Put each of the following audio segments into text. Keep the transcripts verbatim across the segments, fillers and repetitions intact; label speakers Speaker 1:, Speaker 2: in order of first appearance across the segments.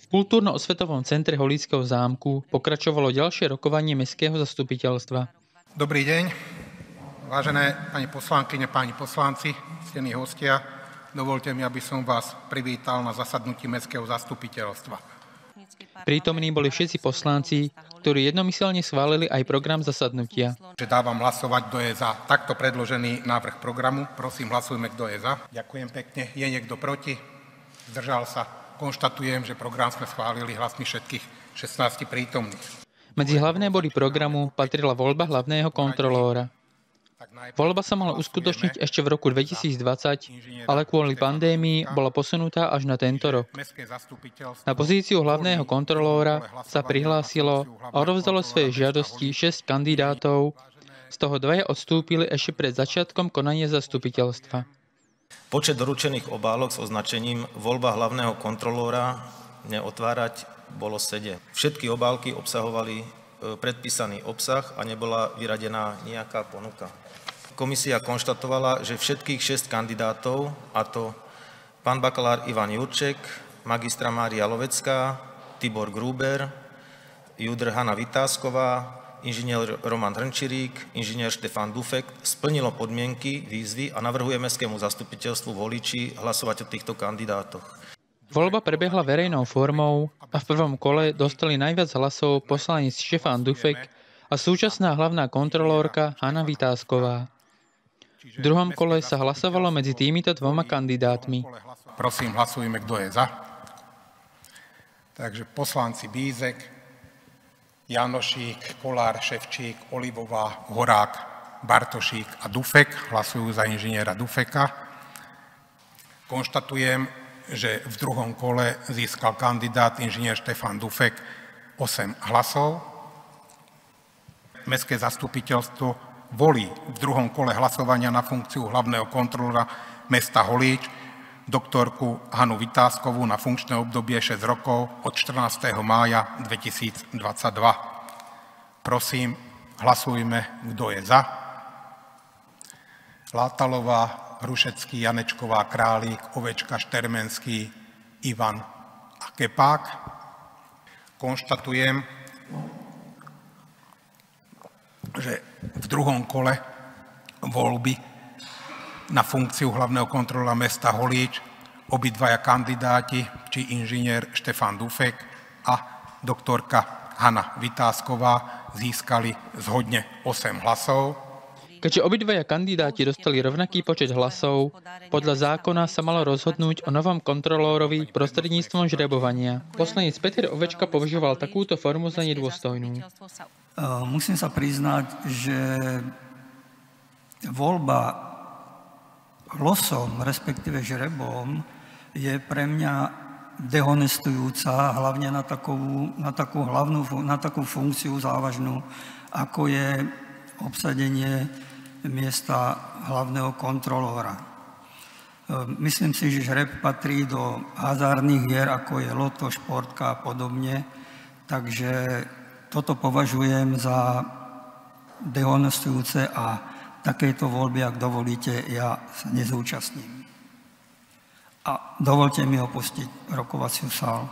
Speaker 1: V kultúrno-osvetovom centre Holíckeho zámku pokračovalo ďalšie rokovanie mestského zastupiteľstva.
Speaker 2: Dobrý deň, vážené pani poslankyne, páni poslanci, ctení hostia. Dovolte mi, aby som vás privítal na zasadnutí mestského zastupiteľstva.
Speaker 1: Prítomní boli všetci poslanci, ktorí jednomyselne schválili aj program zasadnutia.
Speaker 2: Dávam hlasovať, kto je za takto predložený návrh programu. Prosím, hlasujme, kto je za. Ďakujem pekne. Je niekto proti? Zdržal sa. Konštatujem, že program sme schválili hlasmi všetkých šestnástich prítomných.
Speaker 1: Medzi hlavné body programu patrila voľba hlavného kontrolóra. Voľba sa mala uskutočniť ešte v roku dvetisícdvadsať, ale kvôli pandémii bola posunutá až na tento rok. Na pozíciu hlavného kontrolóra sa prihlásilo a odovzdalo svoje žiadosti šesť kandidátov, z toho dvaja odstúpili ešte pred začiatkom konania zastupiteľstva.
Speaker 3: Počet doručených obálok s označením voľba hlavného kontrolóra neotvárať bolo sedem. Všetky obálky obsahovali predpísaný obsah a nebola vyradená nejaká ponuka. Komisia konštatovala, že všetkých šesť kandidátov, a to pán bakalár Ivan Jurček, magistra Mária Lovecká, Tibor Gruber, judr Hana Vitásková, inžinier Roman Hrnčirík, inžinier Štefan Dufek, splnilo podmienky výzvy a navrhuje mestskému zastupiteľstvu v Holíči hlasovať o týchto kandidátoch.
Speaker 1: Voľba prebehla verejnou formou a v prvom kole dostali najviac hlasov poslanec Štefan Dufek a súčasná hlavná kontrolórka Hana Vitásková. V druhom kole sa hlasovalo medzi týmito dvoma kandidátmi.
Speaker 2: Prosím, hlasujme, kto je za. Takže poslanci Bízek, Janošík, Kolár, Ševčík, Olivová, Horák, Bartošík a Dufek hlasujú za inžiniera Dufeka. Konštatujem, že v druhom kole získal kandidát inžinier Štefan Dufek osem hlasov. Mestské zastupiteľstvo volí v druhom kole hlasovania na funkciu hlavného kontrolóra mesta Holíč doktorku Hanu Vitáskovú na funkčné obdobie šesť rokov od štrnásteho mája dvetisícdvadsaťdva. Prosím, hlasujme, kto je za. Látalová, Hrušecký, Janečková, Králík, Ovečka, Štermenský, Ivan a Kepák. Konštatujem, že v druhom kole voľby na funkciu hlavného kontrolóra mesta Holíč obidvaja kandidáti, či inžinier Štefan Dufek a doktorka Hana Vitásková, získali zhodne osem hlasov.
Speaker 1: Keďže obidvaja kandidáti dostali rovnaký počet hlasov, podľa zákona sa malo rozhodnúť o novom kontrolórovi prostredníctvom žrebovania. Poslanec Peter Ovečka považoval takúto formu za nedôstojnú.
Speaker 4: Musím sa priznať, že voľba losom, respektíve žrebom, je pre mňa dehonestujúca, hlavne na, takovú, na, takú hlavnú, na takú funkciu závažnú, ako je obsadenie miesta hlavného kontrolóra. Myslím si, že žreb patrí do hazardných hier, ako je loto, športka a podobne, takže toto považujem za dehonestujúce a takejto voľby, ak dovolíte, ja sa nezúčastním. A dovolte mi opustiť rokovaciu sálu.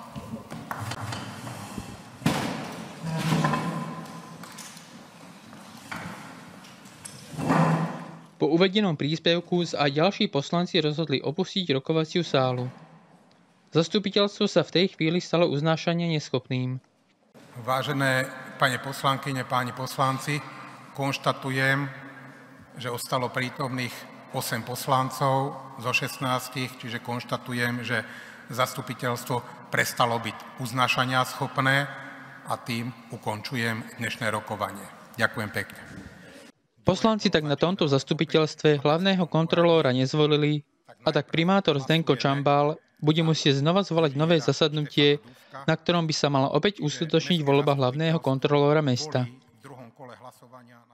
Speaker 1: Po uvedenom príspevku sa aj ďalší poslanci rozhodli opustiť rokovaciu sálu. Zastupiteľstvo sa v tej chvíli stalo uznášania neschopným.
Speaker 2: Vážené pani poslankyne, páni poslanci, konštatujem, že ostalo prítomných osem poslancov zo šestnástich, čiže konštatujem, že zastupiteľstvo prestalo byť uznášania schopné a tým ukončujem dnešné rokovanie. Ďakujem pekne.
Speaker 1: Poslanci tak na tomto zastupiteľstve hlavného kontrolóra nezvolili a tak primátor Zdenko Čambal bude musieť znova zvolať nové zasadnutie, na ktorom by sa mala opäť uskutočniť voľba hlavného kontrolóra mesta.
Speaker 2: V druhom kole hlasovania